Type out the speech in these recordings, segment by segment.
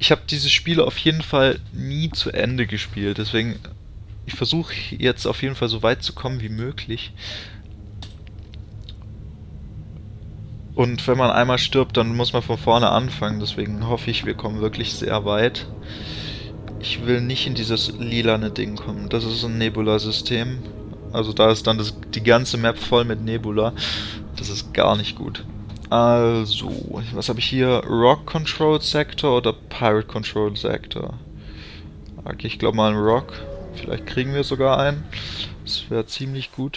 ich habe dieses Spiel auf jeden Fall nie zu Ende gespielt, deswegen ich versuche jetzt auf jeden Fall so weit zu kommen wie möglich. Und wenn man einmal stirbt, dann muss man von vorne anfangen, deswegen hoffe ich, wir kommen wirklich sehr weit. Ich will nicht in dieses lilane Ding kommen, das ist ein Nebula-System. Also da ist dann die ganze Map voll mit Nebula. Das ist gar nicht gut. Also, was habe ich hier? Rock Control Sector oder Pirate Control Sector? Okay, ich glaube mal einen Rock. Vielleicht kriegen wir sogar einen. Das wäre ziemlich gut.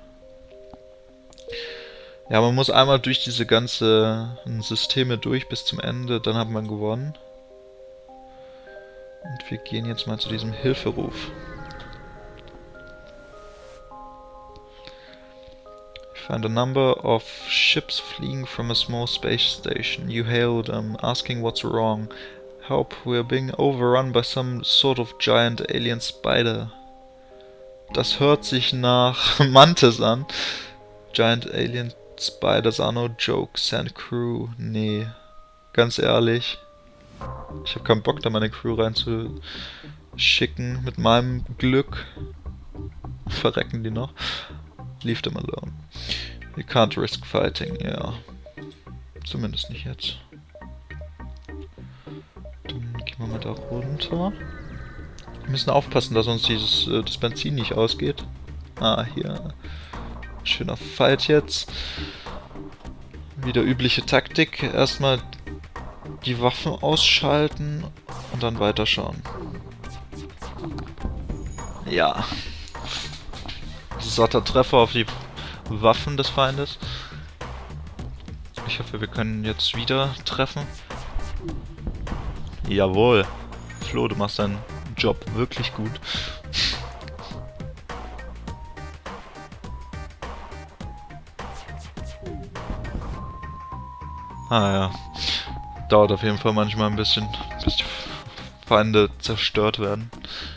Ja, man muss einmal durch diese ganzen Systeme durch bis zum Ende, dann hat man gewonnen. Und wir gehen jetzt mal zu diesem Hilferuf. Find a number of ships fleeing from a small space station. You hail them, asking what's wrong. Help, we're being overrun by some sort of giant alien spider. Das hört sich nach Mantis an. Giant alien spiders are no joke. Send crew. Nee, ganz ehrlich. Ich habe keinen Bock, da meine Crew reinzuschicken. Mit meinem Glück verrecken die noch. Leave them alone. You can't risk fighting, ja. Zumindest nicht jetzt. Dann gehen wir mal da runter. Wir müssen aufpassen, dass uns das Benzin nicht ausgeht. Ah, hier. Schöner Fight jetzt. Wieder übliche Taktik. Erstmal die Waffen ausschalten und dann weiterschauen. Ja. Satter Treffer auf die Waffen des Feindes. Ich hoffe, wir können jetzt wieder treffen. Jawohl. Flo, du machst deinen Job wirklich gut. Ah ja. Dauert auf jeden Fall manchmal ein bisschen, bis die Feinde zerstört werden.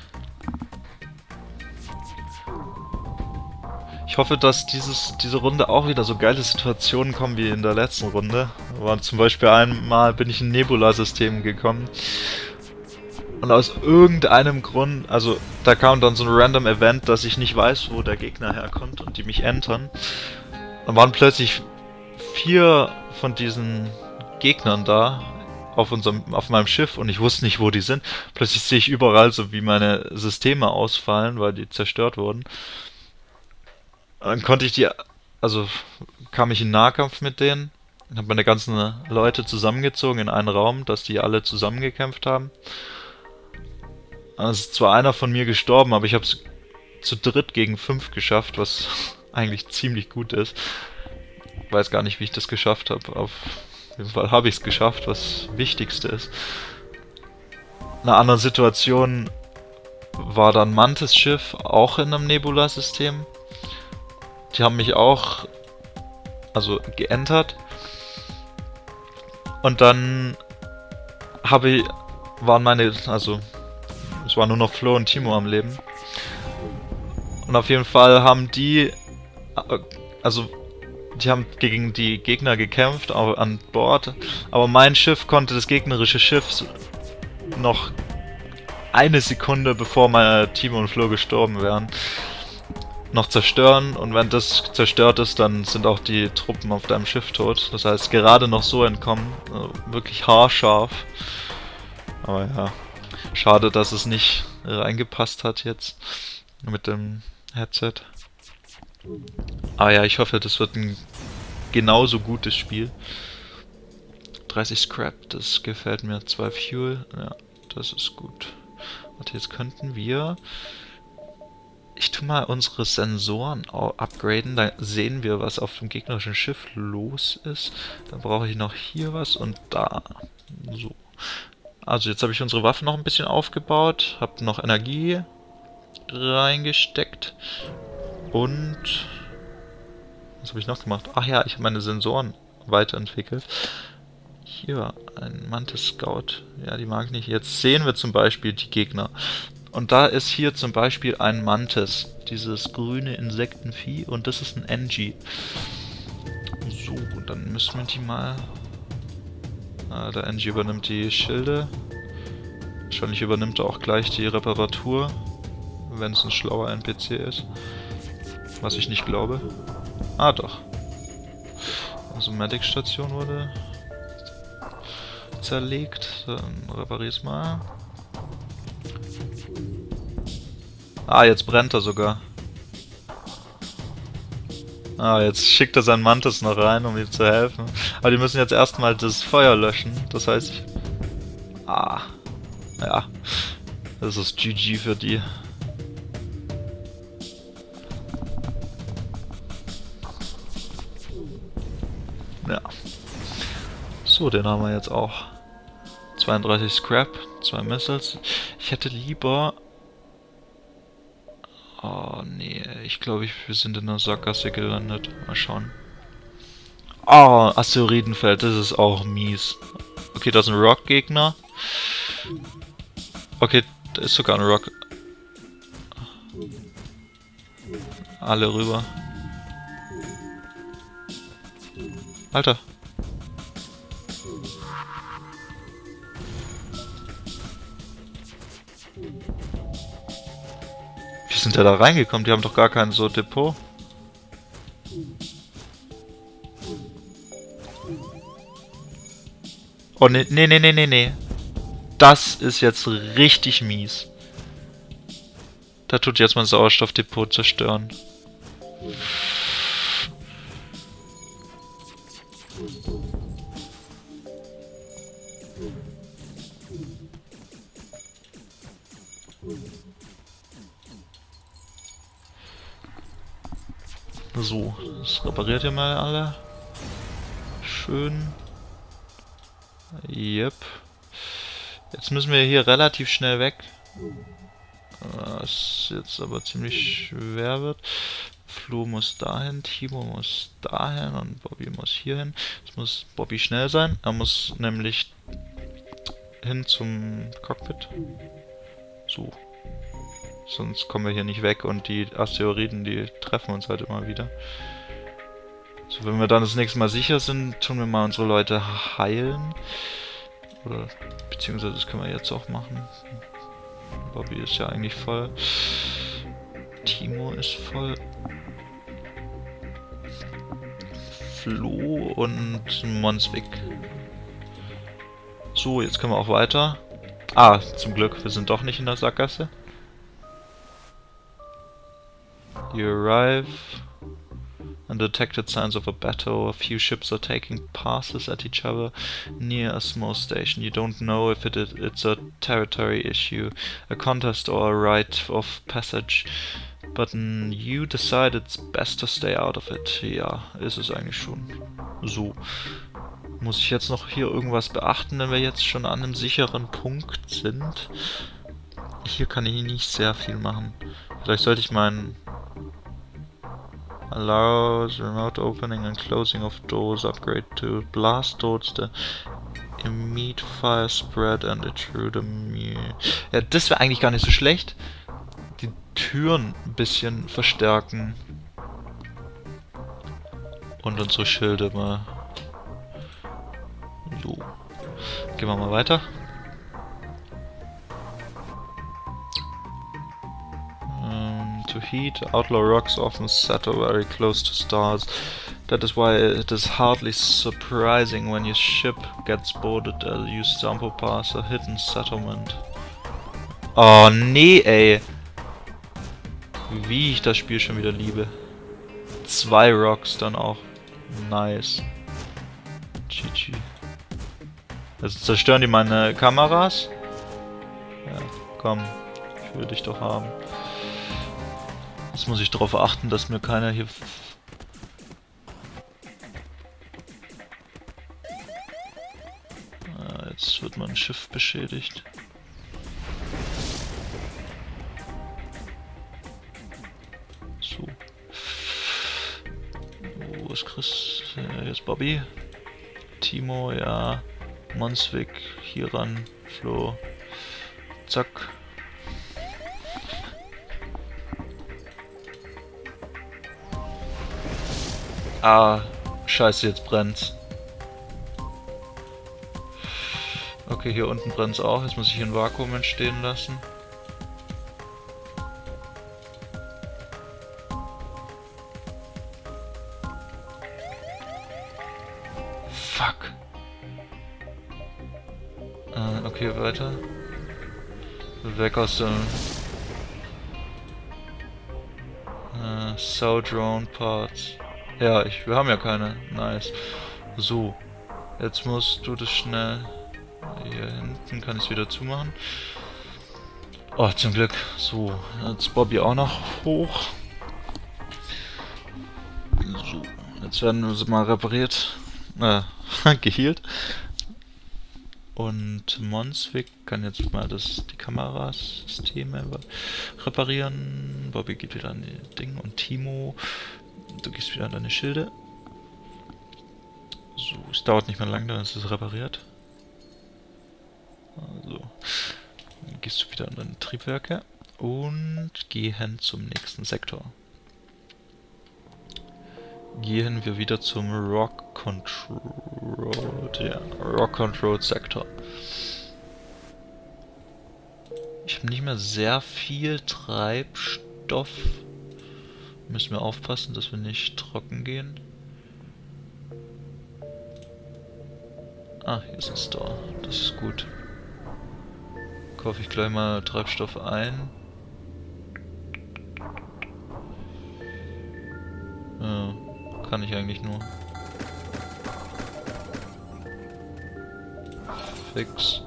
Ich hoffe, dass diese Runde auch wieder so geile Situationen kommen wie in der letzten Runde. Aber zum Beispiel einmal bin ich in ein Nebula-System gekommen. Und aus irgendeinem Grund, also da kam dann so ein random Event, dass ich nicht weiß, wo der Gegner herkommt und die mich entern. Dann waren plötzlich 4 von diesen Gegnern da auf meinem Schiff und ich wusste nicht, wo die sind. Plötzlich sehe ich überall so, wie meine Systeme ausfallen, weil die zerstört wurden. Dann konnte ich kam ich in Nahkampf mit denen, habe meine ganzen Leute zusammengezogen in einen Raum, dass die alle zusammengekämpft haben. Dann ist zwar einer von mir gestorben, aber ich habe es zu dritt gegen 5 geschafft, was eigentlich ziemlich gut ist. Ich weiß gar nicht, wie ich das geschafft habe. Auf jeden Fall habe ich es geschafft, was Wichtigste ist. In einer anderen Situation war dann Mantis Schiff auch in einem Nebula-System. Die haben mich auch, geentert. Und dann es war nur noch Flo und Timo am Leben. Und auf jeden Fall haben die haben gegen die Gegner gekämpft, auch an Bord. Aber mein Schiff konnte das gegnerische Schiff noch eine Sekunde, bevor meine Timo und Flo gestorben wären, noch zerstören. Und wenn das zerstört ist, dann sind auch die Truppen auf deinem Schiff tot. Das heißt, gerade noch so entkommen. Wirklich haarscharf. Aber ja, schade, dass es nicht reingepasst hat jetzt mit dem Headset. Ah ja, ich hoffe, das wird ein genauso gutes Spiel. 30 Scrap, das gefällt mir. 2 Fuel, ja, das ist gut. Warte, jetzt könnten wir... Ich tue mal unsere Sensoren upgraden, da sehen wir, was auf dem gegnerischen Schiff los ist. Dann brauche ich noch hier was und da. So. Also jetzt habe ich unsere Waffe noch ein bisschen aufgebaut, habe noch Energie reingesteckt und... Was habe ich noch gemacht? Ach ja, ich habe meine Sensoren weiterentwickelt. Hier, ein Mantis Scout. Ja, die mag ich nicht. Jetzt sehen wir zum Beispiel die Gegner. Und da ist hier zum Beispiel ein Mantis, dieses grüne Insektenvieh, und das ist ein NG. So, dann müssen wir die mal... der NG übernimmt die Schilde. Wahrscheinlich übernimmt er auch gleich die Reparatur, wenn es ein schlauer NPC ist. Was ich nicht glaube. Ah, doch. Also Medic-Station wurde zerlegt. Dann reparier's mal. Ah, jetzt brennt er sogar. Ah, jetzt schickt er seinen Mantis noch rein, um ihm zu helfen. Aber die müssen jetzt erstmal das Feuer löschen. Das heißt, ah. Ja. Das ist GG für die. Ja. So, den haben wir jetzt auch. 32 Scrap, 2 Missiles. Ich hätte lieber... Oh, nee, ich glaube, wir sind in der Sackgasse gelandet. Mal schauen. Oh, Asteroidenfeld, das ist auch mies. Okay, da ist ein Rock-Gegner. Okay, da ist sogar ein Rock. Alle rüber. Alter. Wie sind da reingekommen? Die haben doch gar kein so Depot. Oh ne, ne, ne, ne, ne, ne. Das ist jetzt richtig mies. Da tut jetzt mein Sauerstoffdepot zerstören. So, das repariert ihr mal alle. Schön. Yep. Jetzt müssen wir hier relativ schnell weg. Was jetzt aber ziemlich schwer wird. Flo muss dahin, Timo muss dahin und Bobby muss hier hin. Jetzt muss Bobby schnell sein. Er muss nämlich hin zum Cockpit. So. Sonst kommen wir hier nicht weg und die Asteroiden, die treffen uns halt immer wieder. So, wenn wir dann das nächste Mal sicher sind, tun wir mal unsere Leute heilen. Oder, beziehungsweise das können wir jetzt auch machen. Bobby ist ja eigentlich voll. Timo ist voll. Flo und Monsvik. So, jetzt können wir auch weiter. Ah, zum Glück, wir sind doch nicht in der Sackgasse. You arrive and detected signs of a battle. A few ships are taking passes at each other near a small station. You don't know if it's a territory issue, a contest or a right of passage. But you decide it's best to stay out of it. Ja, ist es eigentlich schon. So. Muss ich jetzt noch hier irgendwas beachten, wenn wir jetzt schon an einem sicheren Punkt sind? Hier kann ich nicht sehr viel machen. Vielleicht sollte ich meinen allows remote opening and closing of doors upgrade to blast doors the immediate fire spread and intrude immune. Ja, das wäre eigentlich gar nicht so schlecht. Die Türen ein bisschen verstärken. Und unsere Schilde mal. So. Gehen wir mal weiter. To heat, outlaw rocks often settle very close to stars. That is why it is hardly surprising when your ship gets boarded. You stumble past a hidden settlement. Oh nee, ey. Wie ich das Spiel schon wieder liebe. 2 Rocks dann auch. Nice. GG. Also zerstören die meine Kameras? Ja, komm. Ich will dich doch haben. Jetzt muss ich darauf achten, dass mir keiner hier... Jetzt wird mein Schiff beschädigt. So. Wo ist Chris? Jetzt Bobby. Timo, ja. Monsvik, hier ran. Flo. Zack. Ah, scheiße, jetzt brennt's. Okay, hier unten brennt es auch. Jetzt muss ich hier ein Vakuum entstehen lassen. Fuck. Okay, weiter. Weg aus dem... Drone Parts. Ja, wir haben ja keine. Nice. So. Jetzt musst du das schnell... Hier hinten kann ich es wieder zumachen. Oh, zum Glück. So, jetzt Bobby auch noch hoch. So, jetzt werden sie mal repariert. Gehealt. Und Monsvik kann jetzt mal die Kamerasysteme reparieren. Bobby geht wieder an die Dinge. Und Timo, du gehst wieder an deine Schilde. So, es dauert nicht mehr lang, dann ist es repariert. Also, dann gehst du wieder an deine Triebwerke und gehen zum nächsten Sektor. Gehen wir wieder zum Rock Control Sektor. Ich habe nicht mehr sehr viel Treibstoff. Müssen wir aufpassen, dass wir nicht trocken gehen. Ah, hier ist ein Store. Das ist gut. Kaufe ich gleich mal Treibstoff ein. Ja, kann ich eigentlich nur. Fix.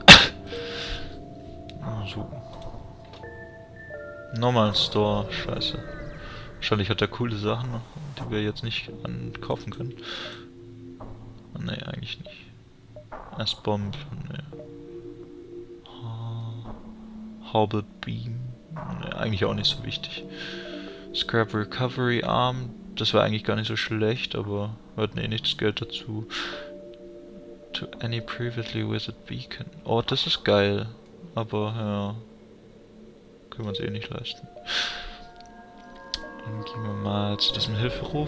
So. Nochmal ein Store. Scheiße. Wahrscheinlich hat er coole Sachen, die wir jetzt nicht kaufen können. Ne, eigentlich nicht. S-Bomb. Ne. Hobble Beam. Ne, eigentlich auch nicht so wichtig. Scrap Recovery Arm. Das war eigentlich gar nicht so schlecht, aber wir hatten eh nicht das Geld dazu. To any previously visited beacon. Oh, das ist geil. Aber ja. Können wir uns eh nicht leisten. Dann gehen wir mal zu diesem Hilferuf.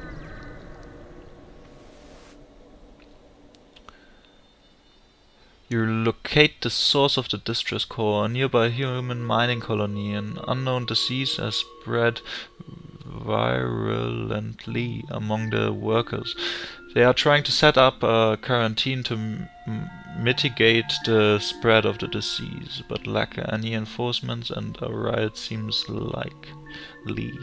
You locate the source of the distress call. A nearby human mining colony. An unknown disease has spread virulently among the workers. They are trying to set up a quarantine to mitigate the spread of the disease, but lack any enforcement and a riot seems likely.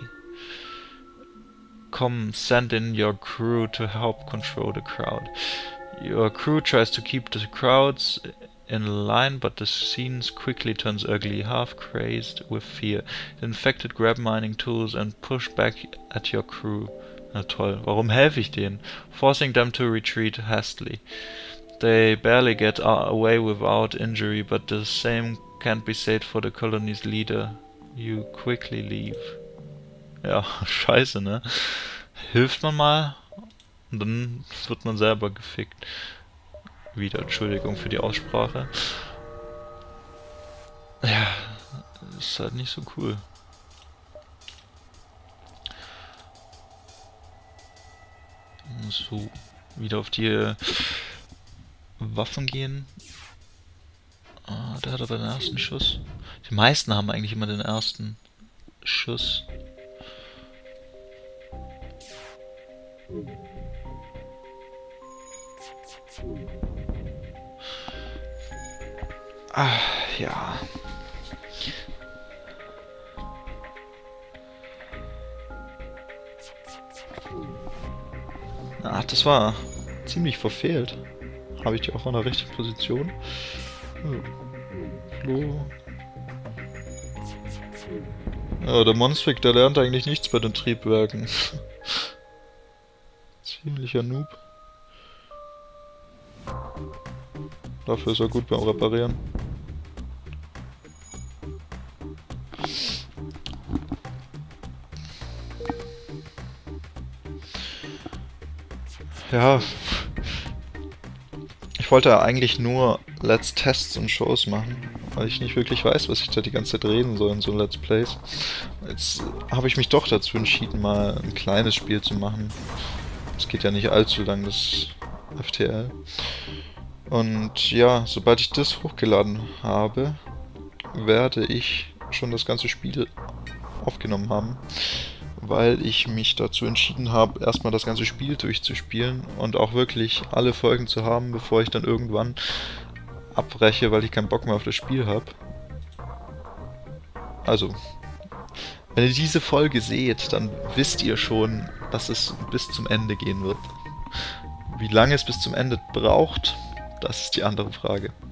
Come, send in your crew to help control the crowd. Your crew tries to keep the crowds in line, but the scene quickly turns ugly, half crazed with fear. The infected grab mining tools and push back at your crew. Na toll, warum helfe ich denen? Forcing them to retreat hastily. They barely get away without injury, but the same can't be said for the colony's leader. You quickly leave. Ja, scheiße, ne? Hilft man mal und dann wird man selber gefickt. Wieder Entschuldigung für die Aussprache. Ja, ist halt nicht so cool. So, wieder auf die Waffen gehen. Ah, der hat aber den ersten Schuss. Die meisten haben eigentlich immer den ersten Schuss. Ah, ja. Ach, das war ziemlich verfehlt. Habe ich die auch in der richtigen Position? Flo. Ja, der Monsvik, der lernt eigentlich nichts bei den Triebwerken. Ziemlicher Noob. Dafür ist er gut beim Reparieren. Ja, ich wollte eigentlich nur Let's Tests und Shows machen, weil ich nicht wirklich weiß, was ich da die ganze Zeit reden soll in so Let's Plays. Jetzt habe ich mich doch dazu entschieden, mal ein kleines Spiel zu machen. Es geht ja nicht allzu lang, das FTL. Und ja, sobald ich das hochgeladen habe, werde ich schon das ganze Spiel aufgenommen haben, weil ich mich dazu entschieden habe, erstmal das ganze Spiel durchzuspielen und auch wirklich alle Folgen zu haben, bevor ich dann irgendwann abbreche, weil ich keinen Bock mehr auf das Spiel habe. Also, wenn ihr diese Folge seht, dann wisst ihr schon, dass es bis zum Ende gehen wird. Wie lange es bis zum Ende braucht, das ist die andere Frage.